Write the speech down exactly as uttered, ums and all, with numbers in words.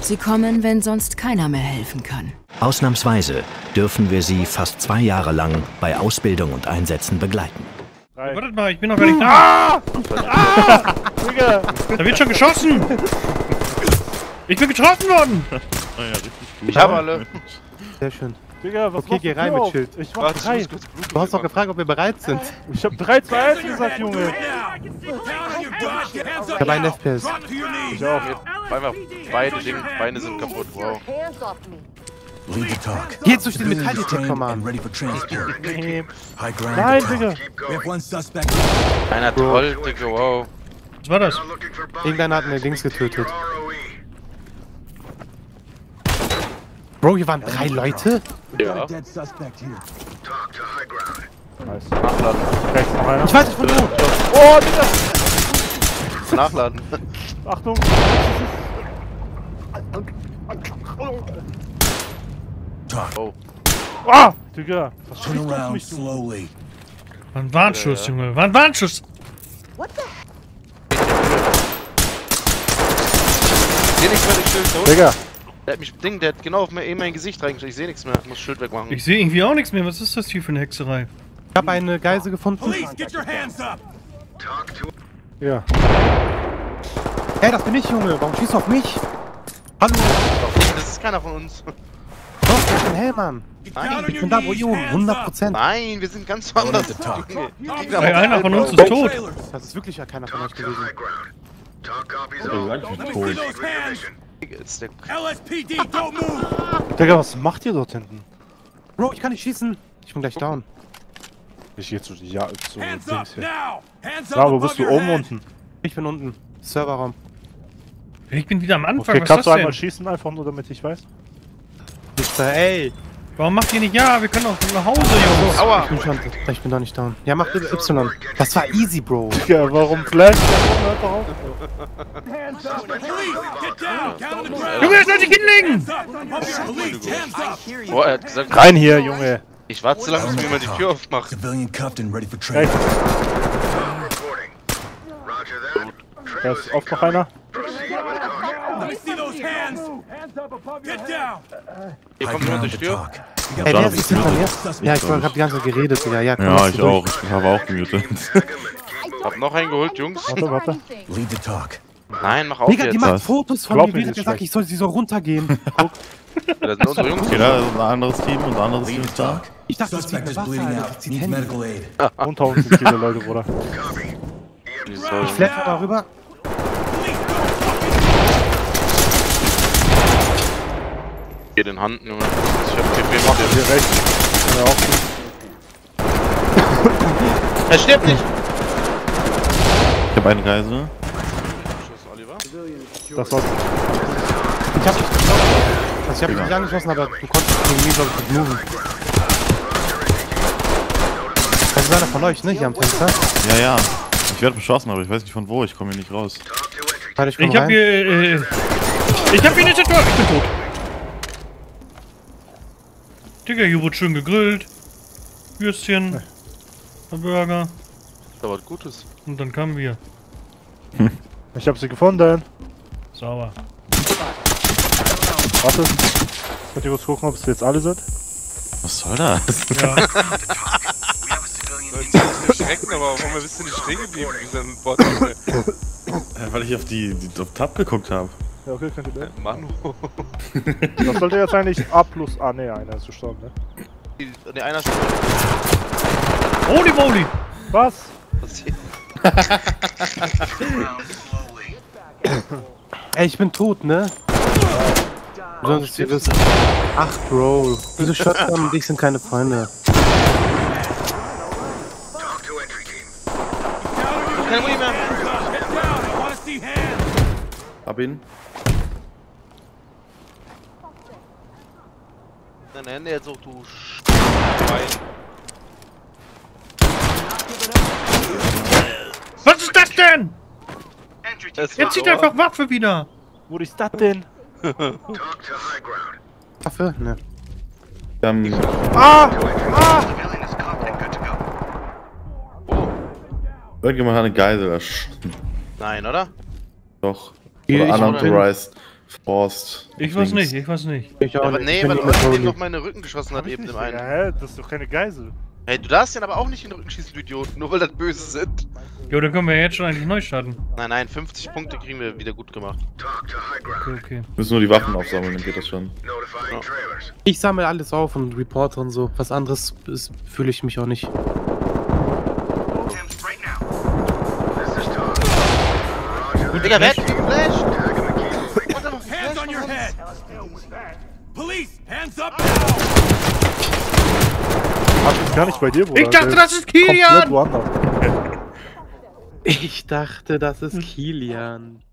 Sie kommen, wenn sonst keiner mehr helfen kann. Ausnahmsweise dürfen wir sie fast zwei Jahre lang bei Ausbildung und Einsätzen begleiten. Wartet mal, ich bin noch gar nicht da. Ah! Ah! Da wird schon geschossen. Ich bin getroffen worden. Ich habe alle. Sehr schön. Digga, was okay, geh rein mit Schild. Ich mach drei. Du hast doch gefragt, ob wir bereit sind. Ich hab drei, zwei, eins gesagt, Junge. Ich hab einen F P S. Ich auch. Einfach beide Dinge, Beine sind kaputt, wow. Hier zu den Metalldetektor, Mann. Nein, Digga. Einer Troll, Digga, wow. Was war das? Irgendeiner hat mir Dings getötet. Bro, hier waren drei Leute? Ja. Nice. Nachladen. Rechts noch einer. Ich weiß nicht von wo. Oh, Digga. Nachladen. Achtung. Oh. Ah, Digga. Was schießt du auf mich, du? War ein Warnschuss, Junge. War ein Warnschuss. Ich seh nichts mehr, das Schild tot. Digga. Der hat mich, Ding, der hat genau auf mein, in mein Gesicht reingeschaut. Ich seh nichts mehr. Ich muss Schild wegmachen. Ich sehe irgendwie auch nichts mehr. Was ist das hier für eine Hexerei? Ich hab eine Geisel gefunden. Ja. Hey, das bin ich, Junge. Warum schießt du auf mich? Hallo. Das ist keiner von uns. Doch, ich bin Hellmann. Nein, Ich bin da, wo Jung. hundert Prozent. Nein, wir sind ganz woanders. Ey, einer von uns ist tot. Das ist wirklich ja keiner von euch gewesen. Digga, was macht ihr dort hinten? Bro, ich kann nicht schießen. Ich bin gleich down. Ich geh zu, ja, zu Dings hier. Ja, wo bist du? Oben, unten? Ich bin unten. Serverraum. Ich bin wieder am Anfang. Okay, Was kannst ist du das einmal denn? schießen, einfach nur damit ich weiß? Ich da, ey. Warum macht ihr nicht ja? Wir können auch nach Hause, Jungs. Aua! Ich bin schon, ich bin doch nicht down. Ja, mach bitte Y. Das war easy, Bro. Digga, warum flash? Hört doch auf. Junge, jetzt soll ich hinlegen! Boah, er hat gesagt, Rein hier, Junge. ich warte so lange, bis mir mal die Tür aufmacht. Rechts. Da ist oft noch einer. Hier kommt jemand durch die Tür. Ey, der ist hinter mir. Ja, ich hab die ganze Zeit geredet, Digga. Ja, komm, Ja, lass ich die durch. auch. Ich habe auch gemutet. Hab noch einen geholt, Jungs. Warte, warte. Nein, mach auf Digga, die jetzt. macht Was? Fotos von Glaub mir, mir, wie das hat ist gesagt, schlecht. ich soll sie so runtergehen. Das sind unsere Jungs. Okay, da ist ein anderes Team und ein anderes Team ist da. Ich dachte, das zieht eine Waffe, Alter. Das zieht Hände. Unter uns sind viele Leute, Bruder. So, Ich flatter mal rüber. hier den Hand, Junge. Ich hab T P gemacht. Hier rechts. Ja, auch gut. Er stirbt nicht! Ich habe eine Geisel. Schuss, Oliver. Das war's. Ich hab dich geschossen. Also ich hab dich nicht angeschossen, aber du konntest gegen mich, glaube ich, nicht moven. Das ist einer von euch, ne? Hier am Fenster. Ja, ja. Ich werde beschossen, aber ich weiß nicht von wo. Ich komme hier nicht raus. Warte, ich komm Ich hab rein. hier. Äh, ich hab hier eine Tattoo. Ich bin tot. Digga, hier wurde schön gegrillt. Würstchen. Burger. Das war was Gutes. Und dann kamen wir. Ich hab sie gefunden. Sauber. Warte. Könnt ihr kurz gucken, ob es jetzt alle sind? Was soll das? Ja. Schrecken, aber warum bist du nicht stehen geblieben? Wie sein Bot? Ja, weil ich auf die, die auf Tab geguckt habe. Ja, okay, könnt ihr da. Manu. Das sollte jetzt eigentlich A plus. Ah, ne, einer ist gestorben, ne? Ne, einer ist Holy moly! Was? passiert. Ey, ich bin tot, ne? Sonst ihr wisst. Ach, Bro. Diese Shotgun und ich sind keine Freunde. Keine Muni mehr. Hab ihn. Deine Hände jetzt auch, du Schwein. Was ist das denn? Es Er wird zieht so- einfach Waffe wieder. Wo ist das denn? Waffe? Ne. Ähm, Ah! Ah! Oh. irgendjemand hat eine Geisel erschossen. Nein, oder? Doch. Hier, Oder ich unauthorized Forst. Ich weiß nicht, ich weiß nicht. Ich auch Aber nicht. nee, Ich bin weil nicht mit Olli dem Tony. noch mal in den Rücken geschossen hat Hab ich eben nicht, dem einen. Digga. Hä? Das ist doch keine Geisel. Hey, du darfst den aber auch nicht in den Rücken schießen, du Idiot. Nur weil das böse sind. Jo, dann können wir jetzt schon eigentlich neu starten. Nein, nein, fünfzig Punkte kriegen wir wieder gut gemacht. Okay, okay. Wir müssen nur die Waffen aufsammeln, dann geht das schon. Ich sammle alles auf und reporte und so. Was anderes fühle ich mich auch nicht. Gut, Digga, wer hat Flash. den geflasht? Hands on your head! Police, hands up Hab ich gar nicht bei dir, Bruder. Ich dachte, Der das ist komplett Kilian! woanders. Ich dachte, das ist Kilian.